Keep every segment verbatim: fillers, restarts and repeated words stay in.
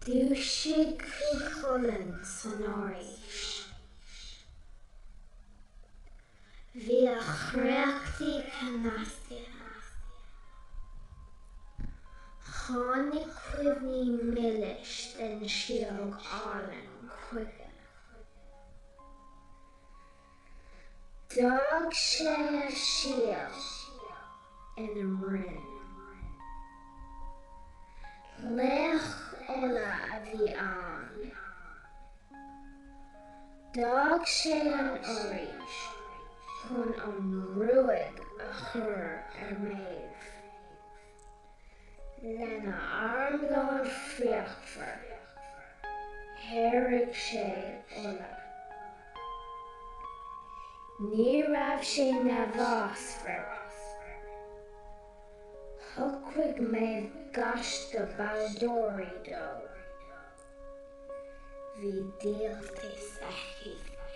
Cúchulainn san áiris. Bhí a chreachtaí canastiacha. Tháinig cuimhní millis den Síog Allan chuige. D'fhág sé a Síog ina mrinn. Lech ola a bhí ann. D'fhág sé an áiris chun an ruaig a chur ar Maeve. Lena armgáil fríochmhar, tháirg sé ola. Ní raibh sé na bhfeasfar. Thucaigh Maeve gas do baldóirí dó. Bhí díoltas a thí.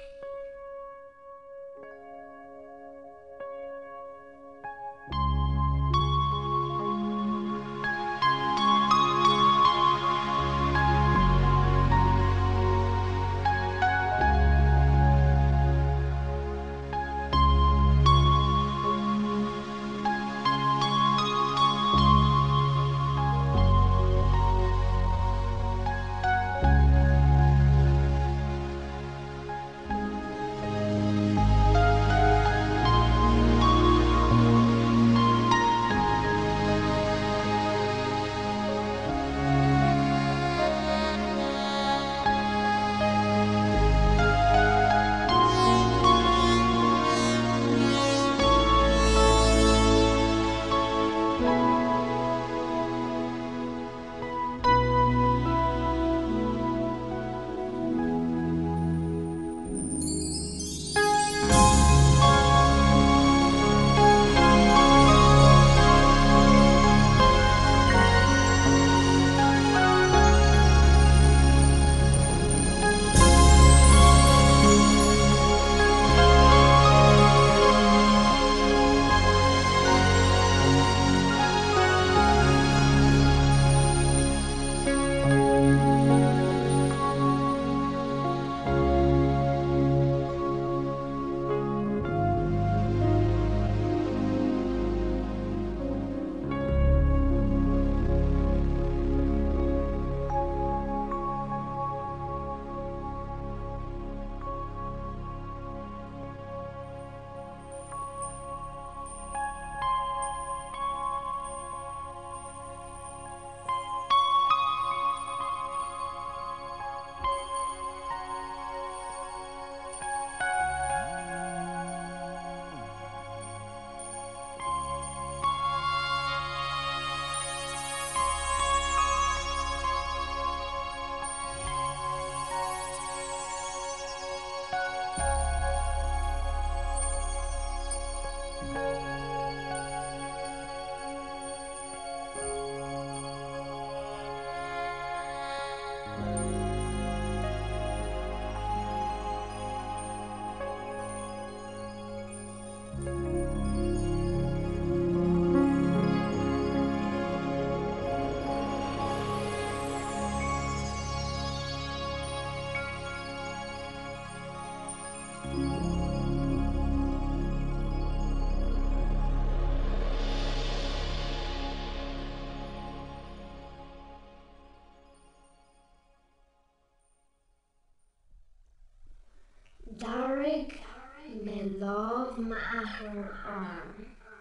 Darrig me lámh m'athair arm,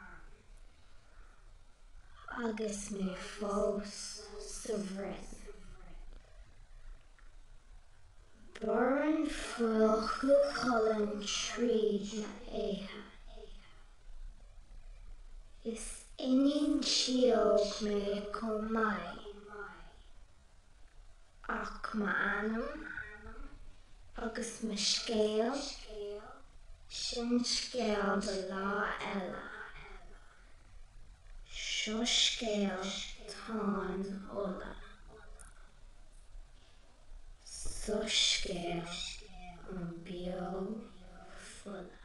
agus me fós sa bhrein. Burn fuil Cúchulainn tríd na éithe. Is innin Síog me chomh maith, ach m'anam agus me scéal, sin scéal de lá eile. Seo scéal Táin ola. Seo scéal an be.His.